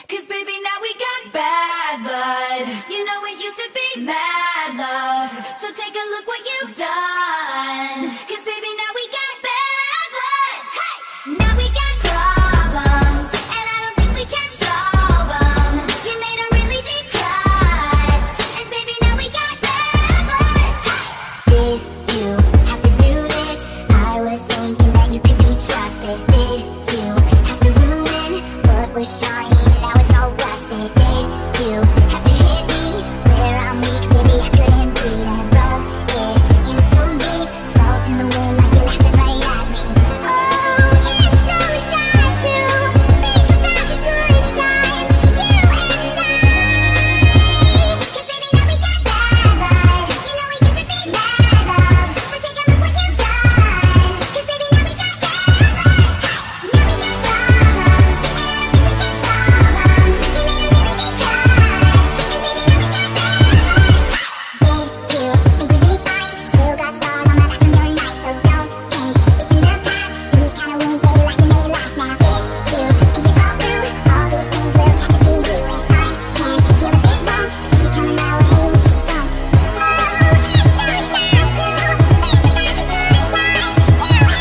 'Cause baby, now we got bad blood. You know it used to be mad love. So take a look what you've done. 'Cause baby, now we got bad blood. Hey! Now we got problems, and I don't think we can solve them. You made a really deep cut, and baby, now we got bad blood. Hey! Did you have to do this? I was thinking that you could be trusted. Did you have to ruin what was shiny? Now it's all rusted. Did you have to hit me where I'm weak? Maybe I couldn't breathe and rub it in so deep. Salt in the wound like you're laughing right at me. Oh, it's so sad to think about the good times, you and I. 'Cause baby, now we got bad blood. You know we used to be mad love. So take a look what you've done. 'Cause baby, now we got bad blood. Now we got problems, and I don't think we can solve them. You made a really deep cut, and baby, now we got bad blood. Did you think we'd be fine? Still got scars on my back from your knife, so don't think it's in the past. These kind of wounds, they last and they last. Now did you think it all through? All these things will catch up to you, and time can't heal but this won't. So if you're coming my way, just don't. Oh, it's so sad to think about the good times, you and I. 'Cause baby, now we got bad blood. You know we used to be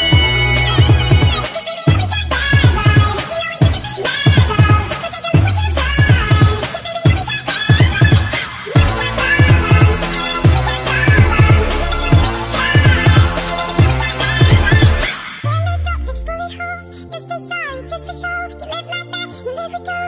mad love. So take a look what you've done. 'Cause baby, now we got bad blood. Now we got problems, and I don't think we can solve them. You made a really deep cut, and baby, now we got bad blood. Band-aids don't fix bullet holes. You say sorry just for show. You live like that, you live with